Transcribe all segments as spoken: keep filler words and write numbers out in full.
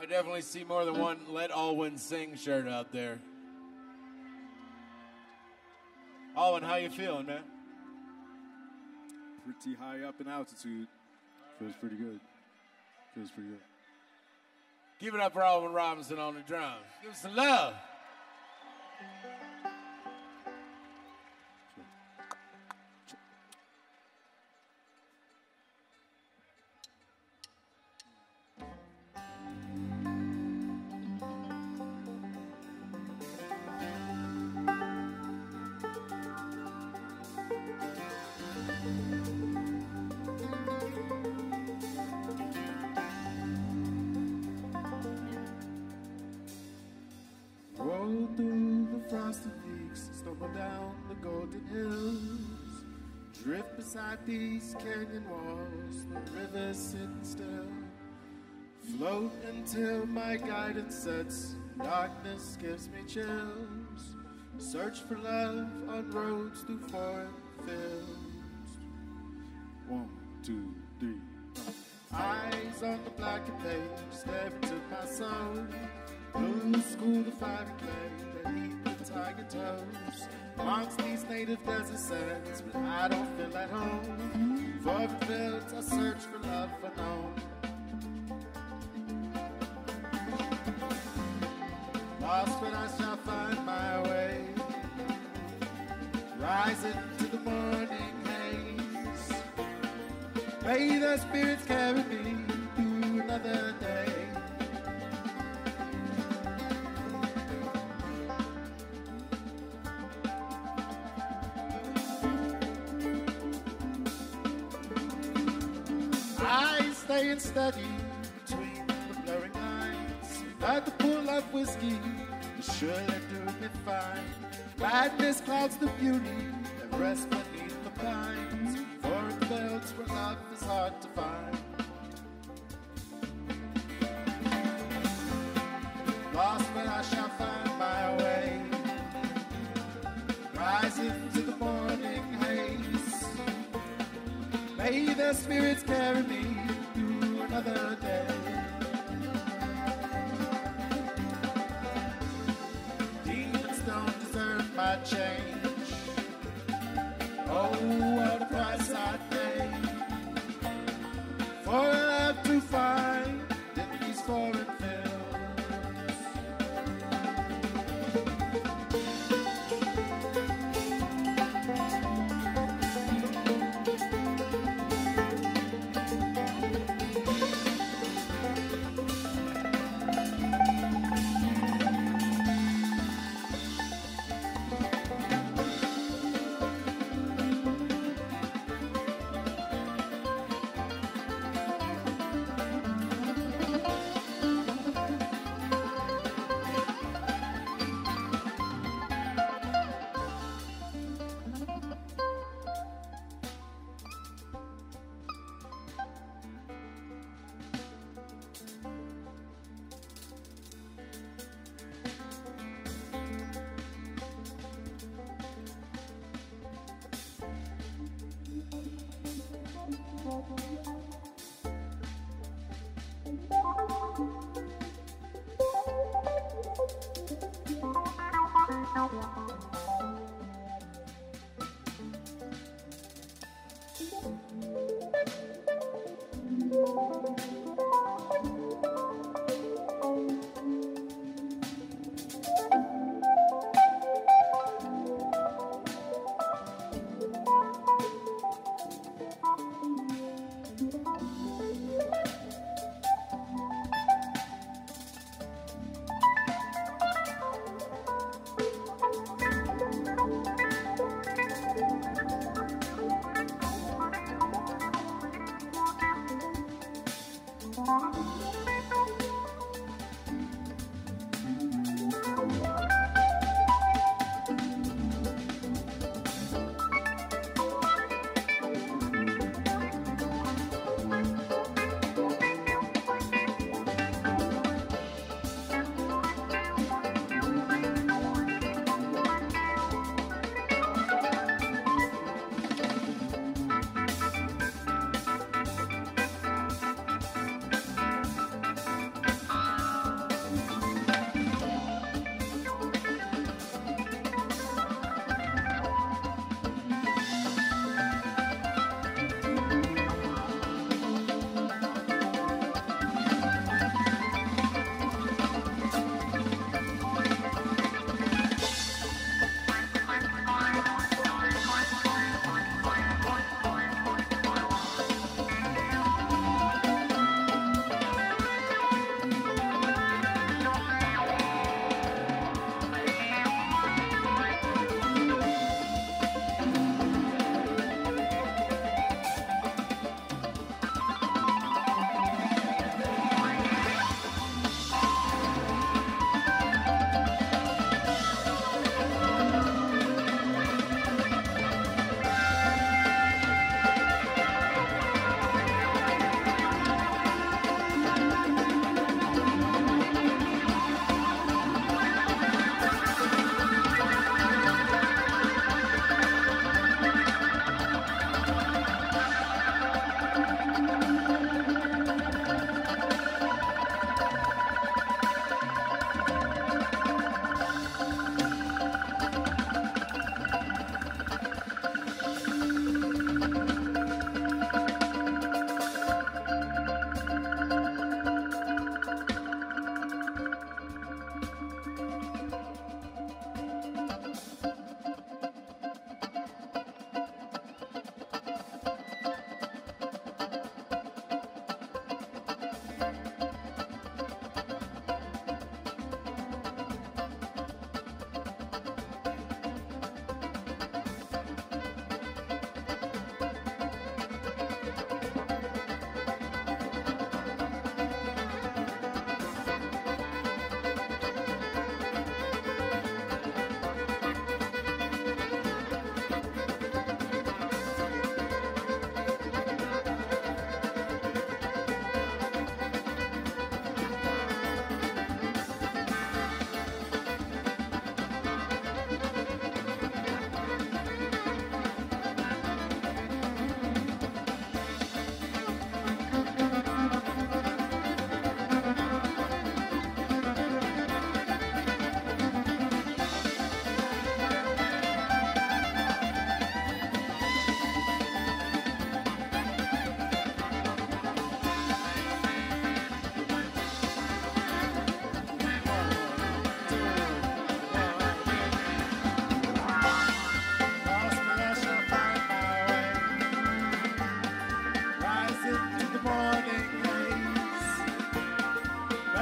I definitely see more than one Let Alwyn Sing shirt out there. Alwyn, how you feeling, man? Pretty high up in altitude. Feels pretty good. Feels pretty good. Give it up for Alwyn Robinson on the drums. Give us some love. Roll through the frosty peaks, stumble down the golden hills, drift beside these canyon walls, the river's sitting still, float until my guidance sets, darkness gives me chills, search for love on roads through foreign fields. One, two, three. Eyes on the blackened page, stare into my soul. Blue school, the fiery clay that eat the tiger toes. Amongst these native desert sands, but I don't feel at home. For the fields, I search for love unknown. Lost, but I shall find my way. Rising to the morning haze. May the spirits carry me through another day. Staying steady between the blurring lines. Like the pull of whiskey, the surely do me fine. Gladness clouds the beauty that rests beneath the pines. Foreign belts where love is hard to find. Lost, but I shall find my way. Rising to the morning haze. May the spirits carry me another day. Demons don't deserve my change. Oh, what a price I pay for love to find in these foreign fields.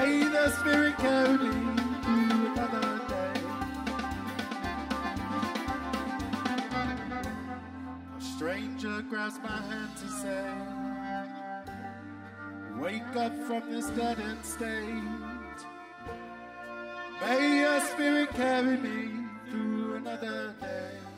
May the Spirit carry me through another day. A stranger grabs my hand to say, wake up from this dead-end state. May your Spirit carry me through another day.